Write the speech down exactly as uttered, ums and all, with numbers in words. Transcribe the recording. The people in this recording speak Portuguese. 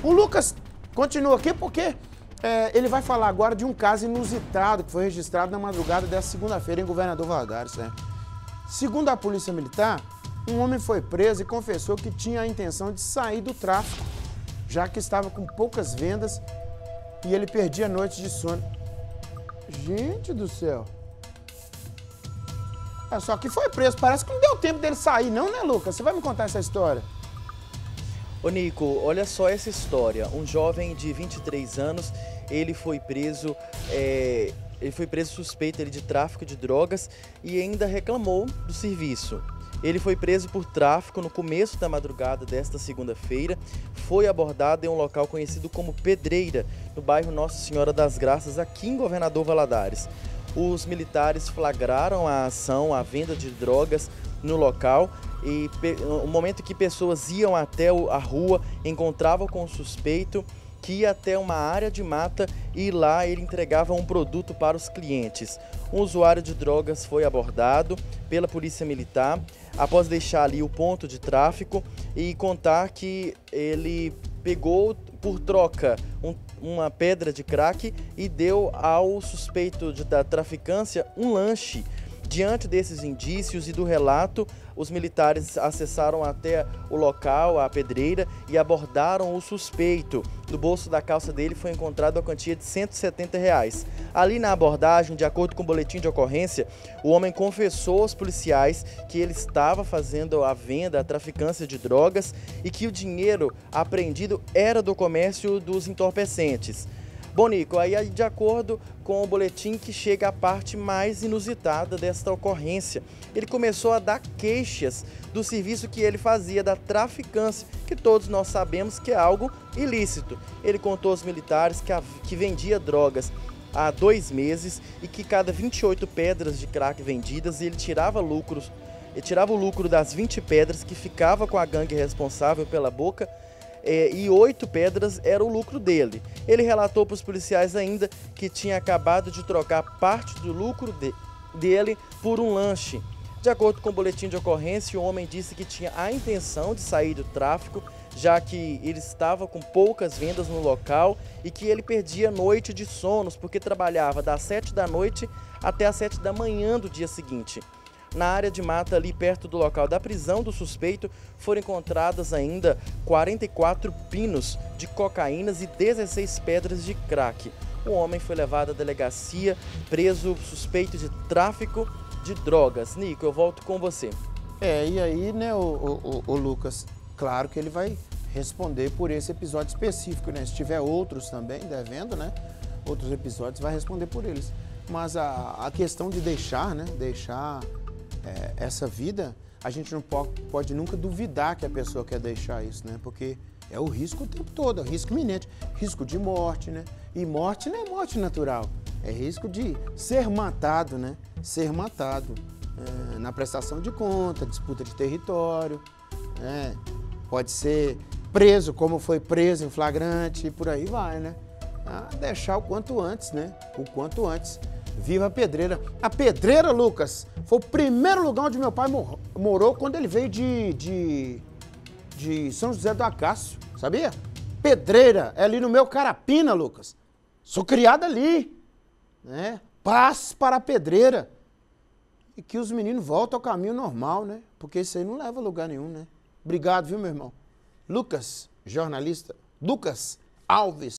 O Lucas continua aqui porque é, ele vai falar agora de um caso inusitado que foi registrado na madrugada dessa segunda-feira em Governador Valadares, né? Segundo a Polícia Militar, um homem foi preso e confessou que tinha a intenção de sair do tráfico, já que estava com poucas vendas e ele perdia noites de sono. Gente do céu! É só que foi preso, parece que não deu tempo dele sair não, né, Lucas? Você vai me contar essa história? Ô Nico, olha só essa história. Um jovem de vinte e três anos, ele foi preso, é, ele foi preso suspeito ele, de tráfico de drogas e ainda reclamou do serviço. Ele foi preso por tráfico no começo da madrugada desta segunda-feira, foi abordado em um local conhecido como Pedreira, no bairro Nossa Senhora das Graças, aqui em Governador Valadares. Os militares flagraram a ação, a venda de drogas no local e no momento que pessoas iam até a rua, encontravam com o suspeito que ia até uma área de mata e lá ele entregava um produto para os clientes. Um usuário de drogas foi abordado pela Polícia Militar após deixar ali o ponto de tráfico e contar que ele pegou por troca um, uma pedra de crack e deu ao suspeito de, da traficância um lanche. Diante desses indícios e do relato, os militares acessaram até o local, a pedreira, e abordaram o suspeito. No bolso da calça dele foi encontrado a quantia de cento e setenta reais. Ali na abordagem, de acordo com o boletim de ocorrência, o homem confessou aos policiais que ele estava fazendo a venda, a traficância de drogas e que o dinheiro apreendido era do comércio dos entorpecentes. Bom, Nico, aí de acordo com o boletim que chega a parte mais inusitada desta ocorrência. Ele começou a dar queixas do serviço que ele fazia da traficância, que todos nós sabemos que é algo ilícito. Ele contou aos militares que, a, que vendia drogas há dois meses e que cada vinte e oito pedras de crack vendidas ele tirava lucros, ele tirava o lucro das vinte pedras que ficava com a gangue responsável pela boca. É, e oito pedras era o lucro dele. Ele relatou para os policiais ainda que tinha acabado de trocar parte do lucro de, dele por um lanche. De acordo com o boletim de ocorrência, o homem disse que tinha a intenção de sair do tráfico, já que ele estava com poucas vendas no local e que ele perdia noite de sonos, porque trabalhava das sete da noite até as sete da manhã do dia seguinte. Na área de mata, ali perto do local da prisão do suspeito, foram encontradas ainda quarenta e quatro pinos de cocaínas e dezesseis pedras de crack. O homem foi levado à delegacia, preso suspeito de tráfico de drogas. Nico, eu volto com você. É, e aí, né, o, o, o Lucas, claro que ele vai responder por esse episódio específico, né? Se tiver outros também devendo, né, outros episódios, vai responder por eles. Mas a, a questão de deixar, né, deixar... É, essa vida, a gente não pode, pode nunca duvidar que a pessoa quer deixar isso, né? Porque é o risco o tempo todo, é o risco iminente, risco de morte, né? E morte não é morte natural, é risco de ser matado, né? Ser matado é, na prestação de conta, disputa de território, né? Pode ser preso, como foi preso em flagrante, e por aí vai, né? Ah, deixar o quanto antes, né? O quanto antes. Viva a Pedreira. A Pedreira, Lucas, foi o primeiro lugar onde meu pai mor morou quando ele veio de, de, de São José do Acácio, sabia? Pedreira, é ali no meu Carapina, Lucas. Sou criado ali, né? Paz para a Pedreira. E que os meninos voltem ao caminho normal, né? Porque isso aí não leva a lugar nenhum, né? Obrigado, viu, meu irmão? Lucas, jornalista, Lucas Alves.